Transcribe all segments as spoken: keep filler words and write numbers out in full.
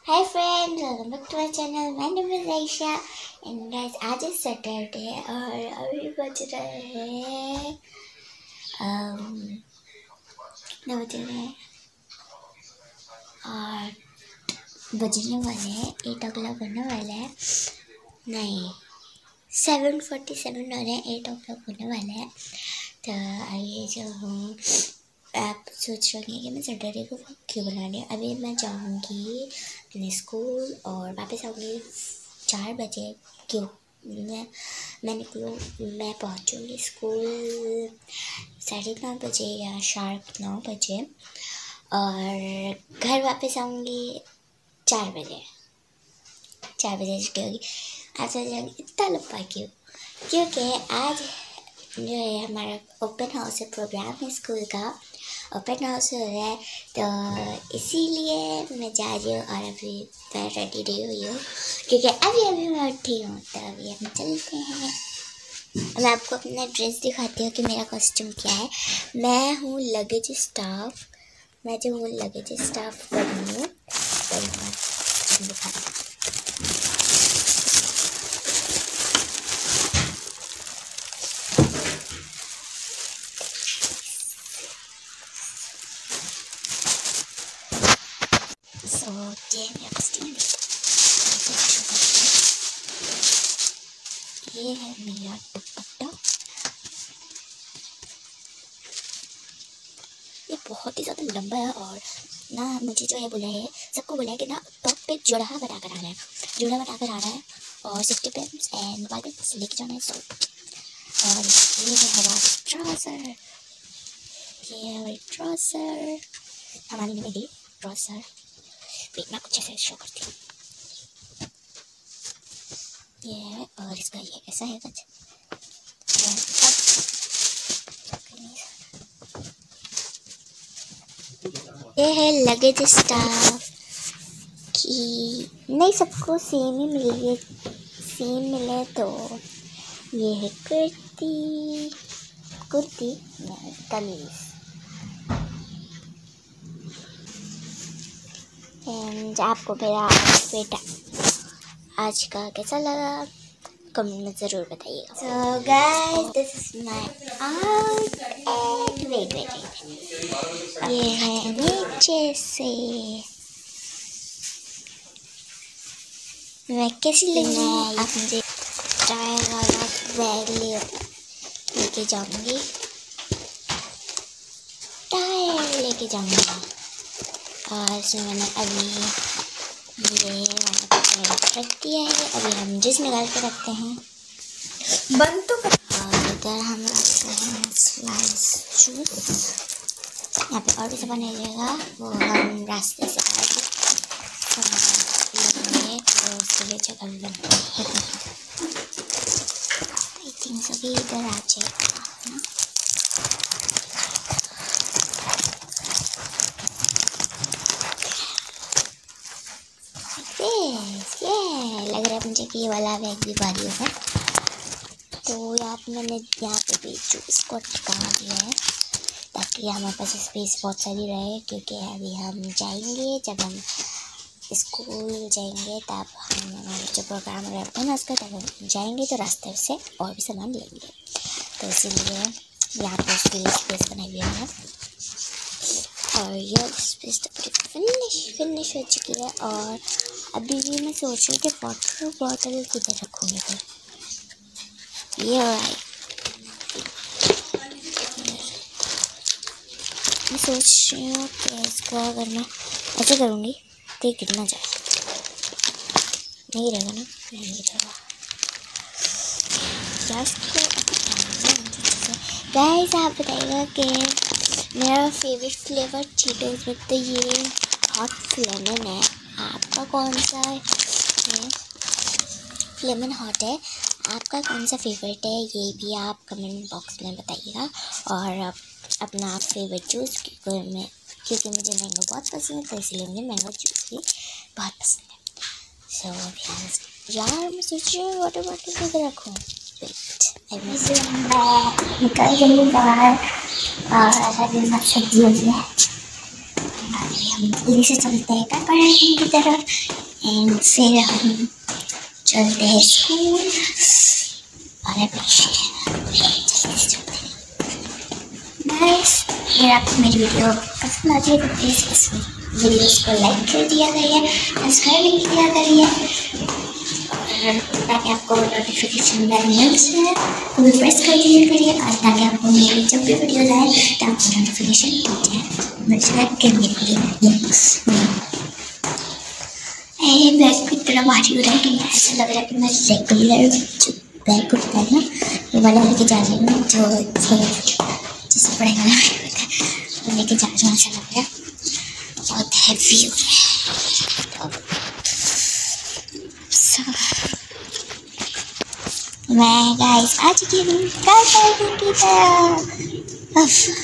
Hi friends, welcome back to my channel. My name is Aisha and guys, आज है Saturday और अभी बज रहे हैं um, कितने बज रहे हैं और बजने वाले हैं एट ओ क्लॉक होने वाले हैं नहीं सेवन फोर्टी सेवन हो रहे हैं एट ओ क्लॉक होने वाले हैं। तो आइए जो हूँ आप सोच रहे होंगे कि मैं सैटरडे को क्यों बना रही हूँ। अभी मैं जाऊँगी अपने स्कूल और वापस आऊँगी चार बजे। क्यों मैं मैं निकलूँ मैं पहुँचूँगी स्कूल साढ़े नौ बजे या शार्प नौ बजे और घर वापस आऊँगी चार बजे चार बजे क्योंकि आज आ जाऊँगी इतना लंबा क्यों क्योंकि आज जो है हमारा ओपन हाउस है, प्रोग्राम है स्कूल का ओपन हाउस हो रहा है। तो इसीलिए मैं जा रही हूँ और अभी मैं रेडी रही हुई हूँ क्योंकि अभी अभी मैं उठी हूँ। तो अभी हम चलते हैं। मैं आपको अपना ड्रेस दिखाती हूँ कि मेरा कॉस्ट्यूम क्या है। मैं हूँ लगेज स्टाफ मैं जो हूँ लगेज स्टाफ बनी हूँ। तो मैं दिखाती हूँ। So, ये मेरा कॉस्ट्यूम ये है मेरा दुपट्टा। ये बहुत ही ज़्यादा लंबा है और ना मुझे जो है बोला है सबको बोला है कि ना टॉप पे जोड़ा बना कर आना है जोड़ा बना कर आना है और सेफ्टी पिन्स एंड बाइबल से लेके जाना है। सो और ये है हमारा ट्राउज़र ये है हमारी ट्राउज़र हमारी ने मेरी ट्राउज़र वेट मैं कुछ ऐसे शो करती हूँ। ये है और इसका ये ऐसा है कुछ ये है लगेज स्टाफ की नहीं सबको सेम ही मिले सेम मिले। तो ये है कुर्ती कुर्ती नहीं कमीज एंड आपको मेरा आउटफिट आज का कैसा लगा कमेंट में ज़रूर बताइएगा। So guys this is my out wait wait ये है नीचे से मैं कैसी लगी आप मुझे टायर वाला बैग ले लेके जाऊंगी टायर लेके जाऊंगा और इसमें मैंने अभी ये वाला रख दिया है। अभी हम जिस निकाल के रखते हैं बंद तो कर और इधर हम रखते हैं स्लाइस जूस। यहाँ पे और भी सामान रहेगा वो हम रास्ते से आएंगे तो उसके लिए जगह लेंगे। आई थिंक सभी इधर आ जाएगा ना। ये लग रहा है मुझे कि ये वाला बैग भी भारी होगा। तो यहाँ पे मैंने यहाँ पे भी जूस को टिका दिया है ताकि हमारे पास स्पेस बहुत सारी रहे क्योंकि अभी हम जाएंगे जब हम स्कूल जाएंगे तब हम जो प्रोग्राम रहता है ना उसका तब हम जाएंगे तो रास्ते से और भी सामान लेंगे। तो इसीलिए यहाँ पे उसके लिए स्पेस बनाई हुई है और ये स्पेस तो पूरी फिनिश फिनिश हो चुकी है। और अभी भी मैं सोच रही हूँ कि वाटर बॉटल किधर रखूँगी। तो ये मैं सोच रही हूँ कि इसको अगर मैं ऐसे करूँगी तो ये गिरना जाए नहीं रहेगा ना नहीं रहेगा क्या इसको गाइस आप बताइएगा कि मेरा फेवरेट फ्लेवर चीटोस में तो ये हॉट फ्लेमन है। आपका कौन सा है फ्लेमन हॉट है आपका कौन सा फेवरेट है ये भी आप कमेंट बॉक्स में बताइएगा। और आप अपना फेवरेट जूस में क्योंकि मुझे मैंगो बहुत पसंद है तो इसलिए मुझे मैंगो जूस भी बहुत पसंद है। सो so, यार मैं सोच रही हूँ वाटर बॉटल किधर रखूँ। निकल गई बाहर और ऐसा दिन सब्जी हो गया अभी हम जल्दी से चलते हैं पढ़ाई की तरफ एंड फिर हम चलते हैं स्कूल और अभी जल्दी से चलते हैं। गाइस अगर आपको मेरी वीडियो पसंद आती है तो प्लीज़ इस वीडियोस को लाइक कर दिया करिए, सब्सक्राइब भी किया करिए और ताकि आपको नोटिफिकेशन बेल मिल जाए तो भी प्रेस कर दिया करिए और ताकि आपको मेरी जब भी वीडियोस आए तो आपको नोटिफिकेशन मिल जाए कि मेरी ये बैग की तरह भारी हो रहा है कि ऐसा लग रहा है कि मैं रेगुलर जो बैग होता है ना वो वाला लेके जा रही हूँ, जो जिससे पढ़ाई वाला होता है वो लेके जा रही हूँ। ऐसा लग रहा है बहुत हैवी हो रहा है। so, मैं गाइस आ चुकी हूँ गाइस की तरफ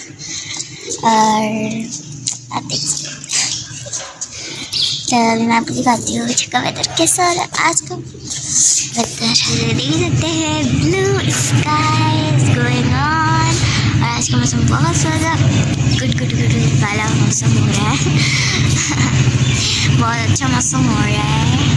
और आप देख सकते हैं। तो अभी मैं आपको दिखाती हूँ का वेदर कैसा हो रहा है। आज का वेदर देख सकते हैं, blue sky is going on और आज का मौसम बहुत ज़्यादा गुड गुड गुड वाला मौसम हो रहा है बहुत अच्छा मौसम हो रहा है।